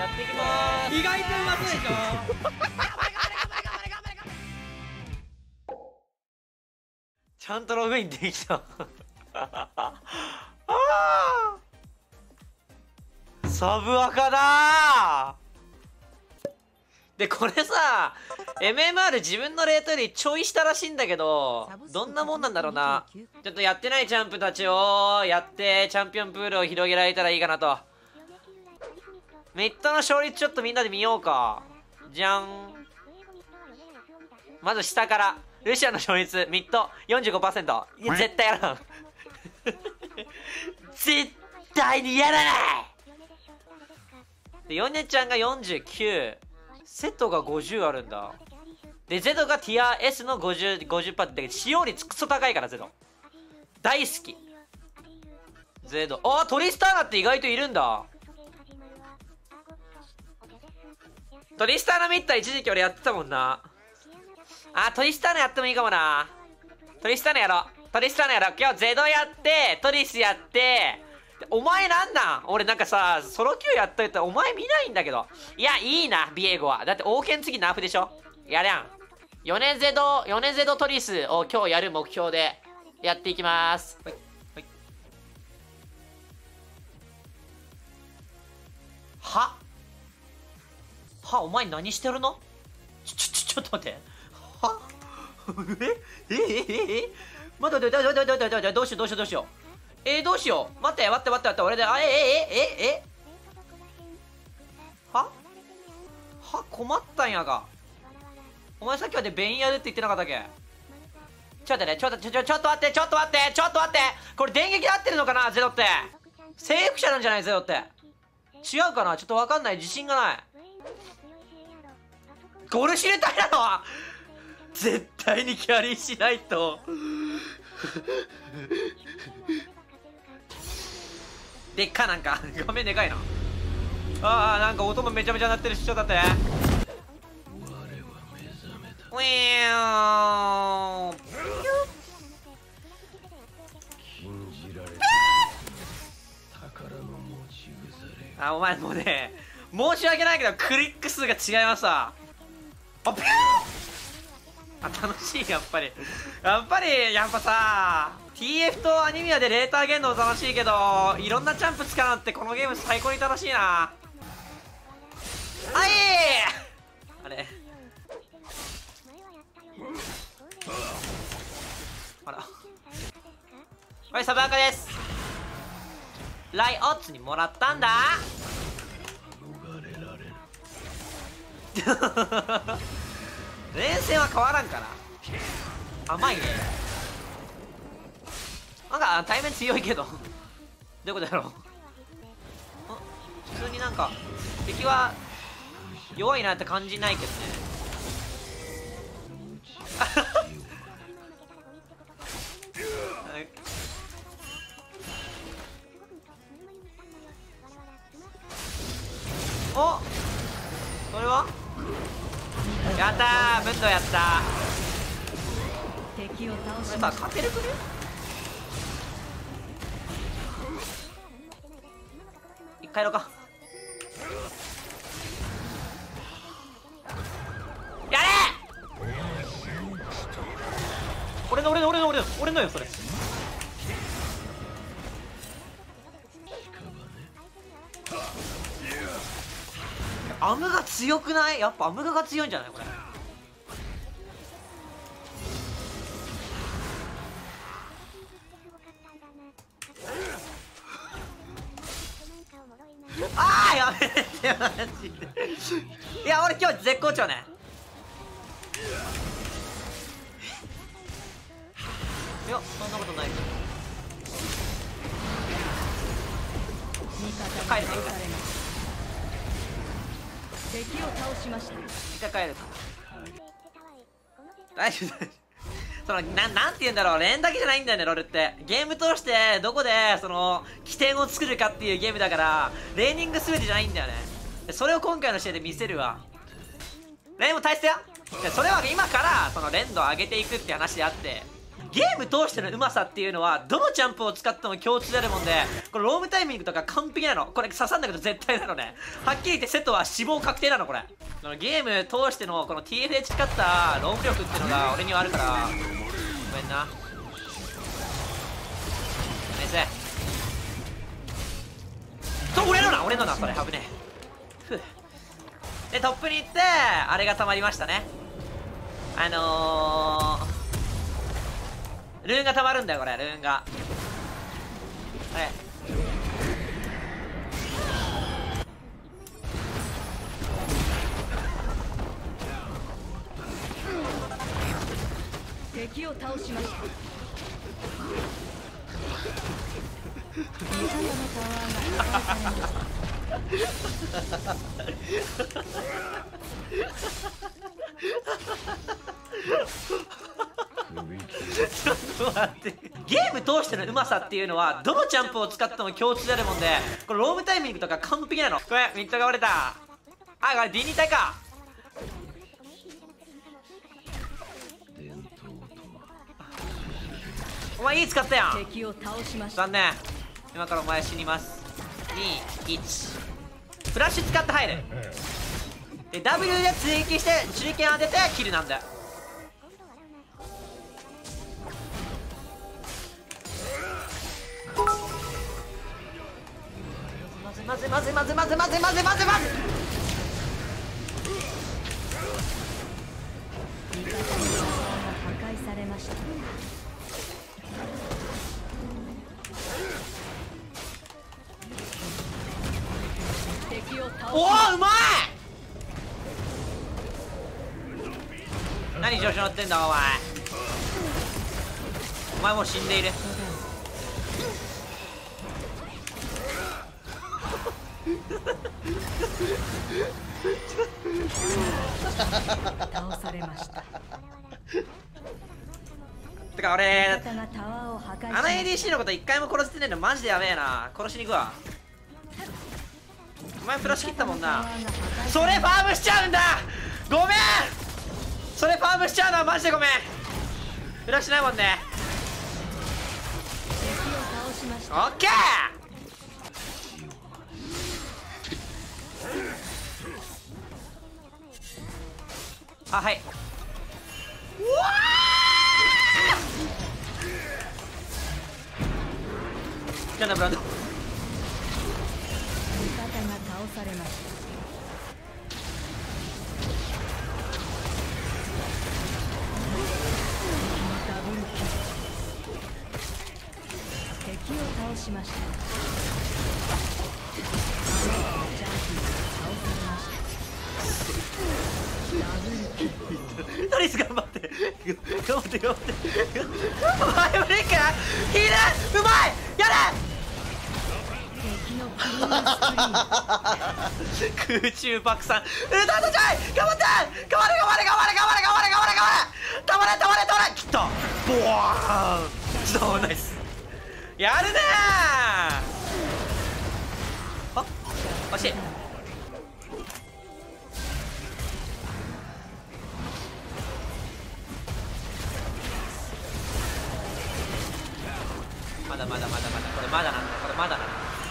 やっていきまーす。 意外とうまそうでしょ。 ちゃんとログインできた。サブアカだー。でこれさ MMR 自分のレートよりちょい下らしいんだけど、どんなもんなんだろうな。ちょっとやってないチャンプたちをやってチャンピオンプールを広げられたらいいかなと。ミッドの勝率ちょっとみんなで見ようか。じゃん。まず下からルシアの勝率ミッド 45%。 いや絶対やらん。絶対にやらない。でヨネちゃんが49、セットが50あるんだ。でゼドがティア S の 50% って使用率クソ高いから。ゼド大好き。ゼドトリスターナって意外といるんだ。トリスターナミッター一時期俺やってたもんな。トリスターナやってもいいかもな。トリスターナやろう。トリスターナやろう。今日ゼドやってトリスやって。お前なんなん。俺なんかさソロ Q やっといたらお前見ないんだけど。いやいいなビエゴは。だって王権次ナーフでしょ。やりゃん。ヨネゼドトリスを今日やる目標でやっていきまーす。はいはい。はお前何してるの。ちょっと待って。は待って、どうしよう。どうしよう。待って。俺で、困ったんやが。お前さっきまでベインやるって言ってなかったっけ。ちょっと待って。これ電撃合ってるのかな、ゼロって。征服者なんじゃない、ゼロって。違うかな、ちょっとわかんない。自信がない。これ知りたいなのは絶対にキャリーしないと。でっかなんか画面でかいな。なんか音もめちゃめちゃ鳴ってるし。ちょっと待って。ウィーン。お前もうね、申し訳ないけどクリック数が違いますわ。ピュー。楽しい。やっぱさ TF とアニミアでレーターゲンドも楽しいけど、いろんなチャンプ使うのってこのゲーム最高に楽しいな。あれはい、サブアカです。ライオッツにもらったんだ。連戦は変わらんから甘いね。なんか対面強いけどどういうことやろう。普通になんか敵は弱いなって感じないけどね。それはやったー。ブンドやったー。これさ勝てるくね。一回やろうか。やれー。俺のよそれ。アムが強くない？やっぱアムガが強いんじゃないこれ。やめてマジで。いや俺今日絶好調ね。いやそんなことない。帰るね。 敵を倒しました。 一回帰るか。大丈夫。そのなんて言うんだろう、連だけじゃないんだよねロールって。ゲーム通してどこでその起点を作るかっていうゲームだから、レーニング全てじゃないんだよね。それを今回の試合で見せるわ。レーンも大切や。それは今からその連度を上げていくって話であって、 ゲーム通してのうまさっていうのはどのジャンプを使っても共通であるもんで、これロームタイミングとか完璧なの。これ刺さんだけど絶対なのね。はっきり言ってセットは死亡確定なの。これゲーム通してのこの TF で培ったローム力っていうのが俺にはあるから、ごめんな。ナイスと、俺のなそれ危ねえ。ふうでトップに行ってあれが溜まりましたね。ルーンが溜まるんだよこれ。ルーンがはい敵を倒しました。 ちょっと待って、ゲーム通してのうまさっていうのはどのジャンプを使っても共通であるもんで、これロームタイミングとか完璧なの。これミッドが折れた。あ、これ D2 体か。お前いい使ったやん。 敵を倒しました。 残念。今からお前死にます。2、1フラッシュ使って入る。で W で追撃して手裏剣当ててキルなんだよ。まず味方のタワーが破壊されました。敵を倒しおおうまい。何調子乗ってんだお前。お前もう死んでいる。 倒されました。 てか俺味方がタワーを破壊しました。 あの ADC のこと一回も殺せてねえのマジでやべえな。殺しに行くわ。お前フラッシュ切ったもんな。それファームしちゃうんだ。ごめん。それファームしちゃうのはマジでごめん。フラッシュないもんね。 敵を倒しました。 オッケー。あ、はい。うわーなんだブランド。 味方が倒されました。ダブルキル。敵を倒しました。ジャンプが倒されました。ダブルキル。 ナリス頑張って頑張って頑張ってお前無理か。ヒールうまい。やれ。 敵のクルースクリーン。 空中爆散。歌とちゃい頑張って。頑張れ頑張れ頑張れ頑張れ頑張れ頑張れ頑張れ。たまれたまれたまれ。切った。ボワーン。ちょっとナイス。やるねー。あ惜しい。まだまだまだまだこれまだなんだ。これまだなんだ。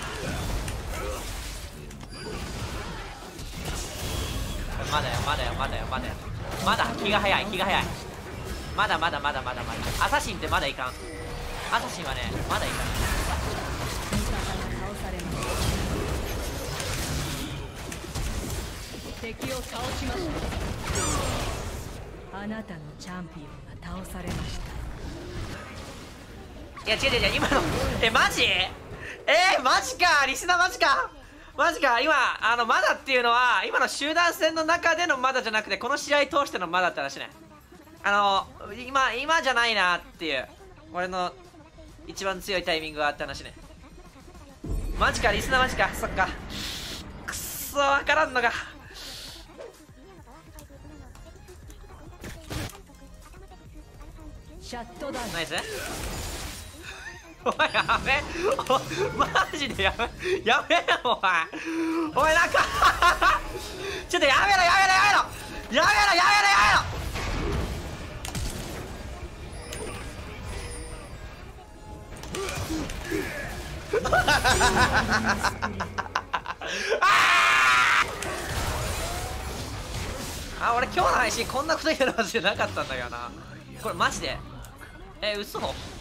まだよまだよまだよまだよまだ。気が早い気が早い。まだまだまだまだまだ。アサシンってまだいかん。アサシンはねまだいかん。 味方が倒されました。敵を倒しました。あなたのチャンピオンが倒されました。 いや違う違う違う今のマジマジか。リスナーマジかマジか。今まだっていうのは今の集団戦の中でのまだじゃなくてこの試合通してのまだって話ね。今じゃないなっていう俺の一番強いタイミングがあって話ね。マジかリスナーマジか。そっかくっそ分からんのか。 シャットダウン。 ナイス。お前やめマジでやめよお前。お前なんかちょっとやめろやめろやめろやめろやめろやめろ。 あ、俺今日の配信こんな太いのマジでなかったんだけどな。これマジで嘘。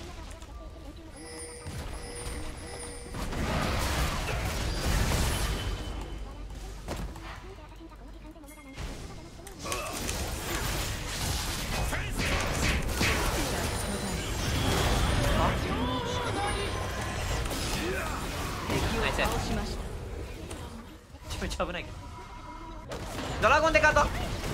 ナイス。めちゃめちゃ危ないけど。ドラゴンでカート。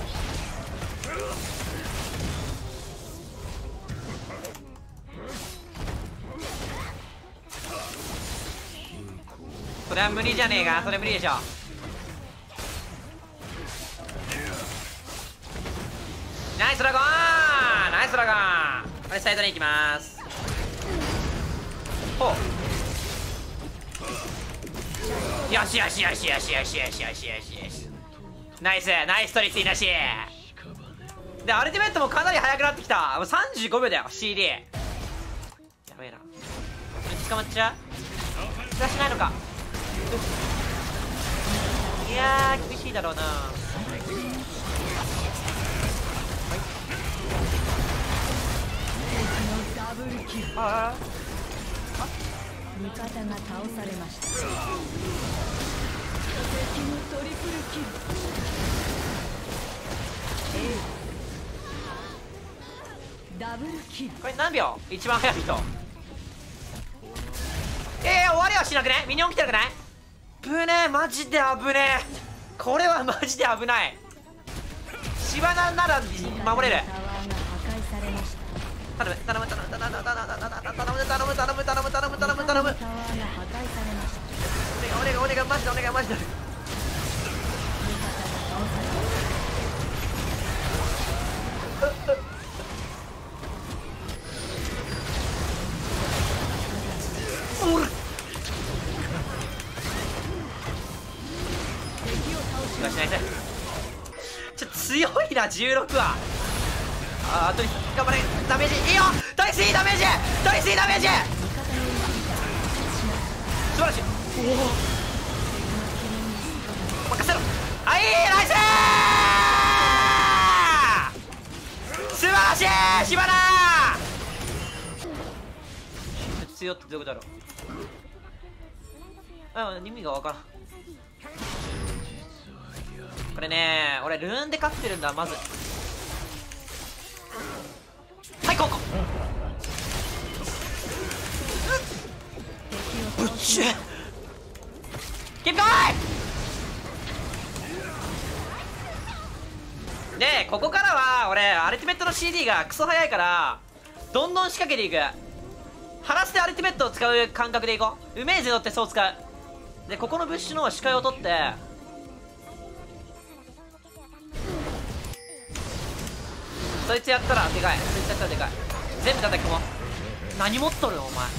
それは無理じゃねえか。それ無理でしょ。ナイスドラゴン、ナイスドラゴン。これサイドに行きます。ほう、よしよしよしよしよしよしよしよしよし。ナイスナイストリスいなしで、アルティメットもかなり速くなってきた。もう35秒だよ CD。 やべえな。捕まっちゃう。フラッシュないのか。いやー厳しいだろうな。ああ、 味方が倒されました。敵のトリプルキル。ダブルキル。 これ何秒？一番速い人。終わりはしなくね？ミニオン来てるくない？ぶねえ、マジで危ねえ。これはマジで危ない。シバナなら守れる。頼む頼む頼む頼む頼む頼む頼む頼む頼む頼む頼む頼む頼む。お願いお願いマジでお願いマジで。ちょっと強いな16は。あー、トリス頑張れ。ダメージいいよ。トリスいいダメージ、トリスいいダメージ。素晴らしい。おお任せろ。あ、いいナイスー、素晴らしい。シバナー強ってどういうことだろう。意味がわからん。これね、俺ルーンで勝ってるんだ。まずはい、ここぶっちゅキープゴーイ。でここからは俺アルティメットの CD がクソ早いからどんどん仕掛けていく。離してアルティメットを使う感覚でいこう。うめえゼロってそう使う。でここのブッシュの視界を取ってそいつやったらでかい。そいつやったらでかい。全部叩き込もう。何持っとるのお前。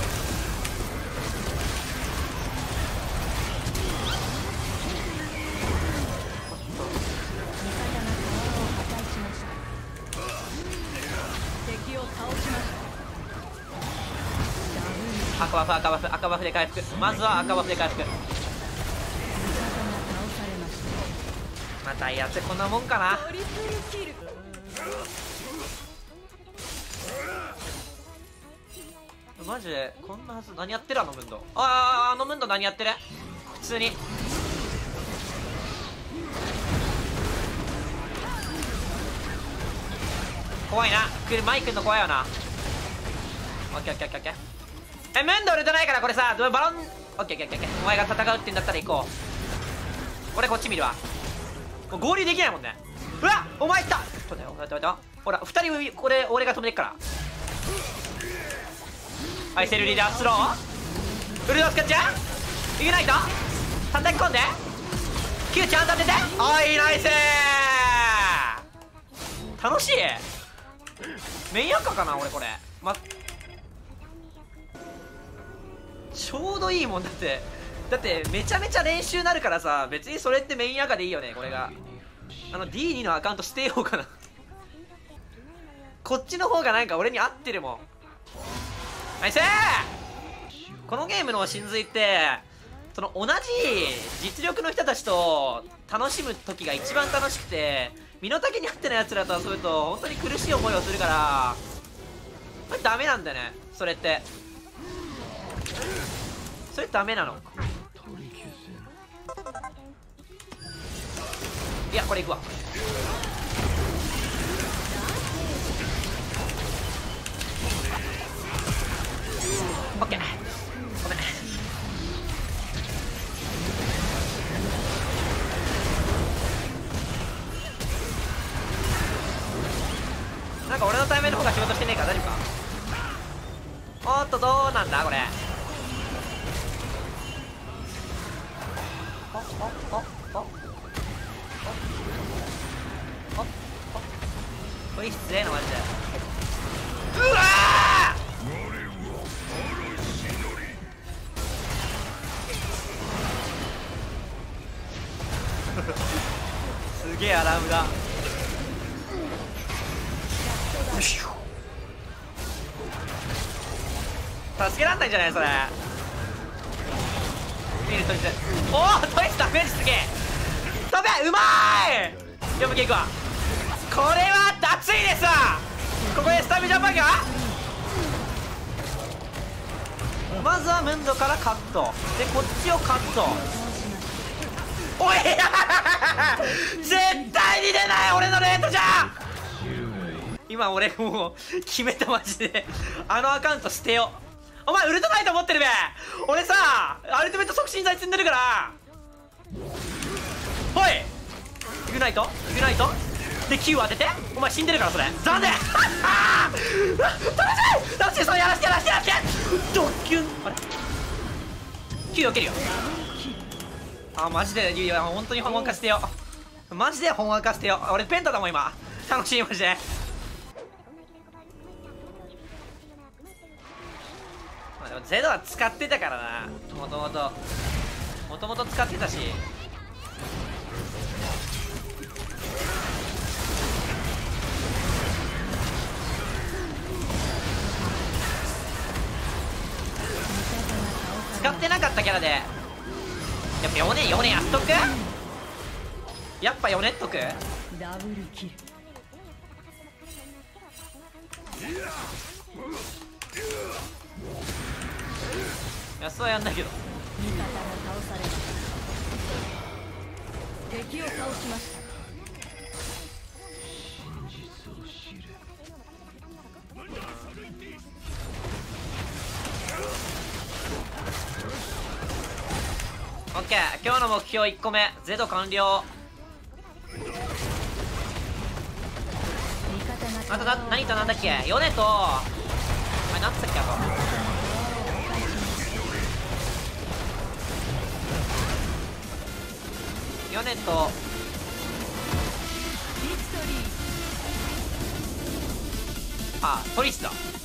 赤バフ赤バフ赤バフで回復。まずは赤バフで回復。またやってこんなもんかな。マジでこんなはず。何やってるあのムンド。あのムンド何やってる。普通に怖いな。マイクの怖いよな。オッケーオッケーオッケー。ムンドウルトないからこれさバロン。オッケーオッケーオッケー。お前が戦うってんだったら行こう。俺こっち見るわ。もう合流できないもんね。うわっお前いった。ちょっと待ってほら2人これ俺が止めてっから。はい、セルリーダースローウルドスカッチャーイグナイト叩き込んで Q ちゃんと当てて。おいナイスー。楽しい。メインアッカーかな俺これ。ちょうどいいもんだって。めちゃめちゃ練習になるからさ。別にそれってメインアカでいいよね。これがD2 のアカウント捨てようかなこっちの方がなんか俺に合ってるもん。ナイスー。 このゲームの真髄ってその同じ実力の人たちと楽しむ時が一番楽しくて、身の丈に合ってないやつらと遊ぶと本当に苦しい思いをするから、これダメなんだよね。それってそれダメなの。いやこれいくわ。オッケー、ごめん。なんか俺の対面の方が仕事してねえか。大丈夫か。おっとどうなんだこれ。これ失礼なマジで。うわーすげえアラームだ。助けらんないんじゃないそれ。見るとりあえずおおトイツダメージすげえ。飛べうまーい。4分いくわ。これは熱いですわ。ここでスタミジャパンがまずはムンドからカットでこっちをカット。おい絶対に出ない俺のレートじゃん。今俺もう決めたマジであのアカウント捨てよう。お前ウルトナイト持ってるべ。俺さアルティメット促進剤積んでるから。ほいイグナイトで Q 当てて。お前死んでるからそれ残念。楽しいそれやらしてドッキュン。あれ Q 避けるよ。あマジでいや本当に本気化してよ。マジで本気化してよ。俺ペンタだもん今。楽しいマジで。でもゼドは使ってたからな。もともと使ってたし。使ってなかったキャラでやっぱヨネやっとく。やっぱヨネっとく。 ダブルキル。 安はやんないけど。 味方が倒されました。敵を倒しました。 オッケー今日の目標1個目ゼド完了。あと何となんだっけ。ヨネとあれなんつったっけ。あとヨネとトリスだ。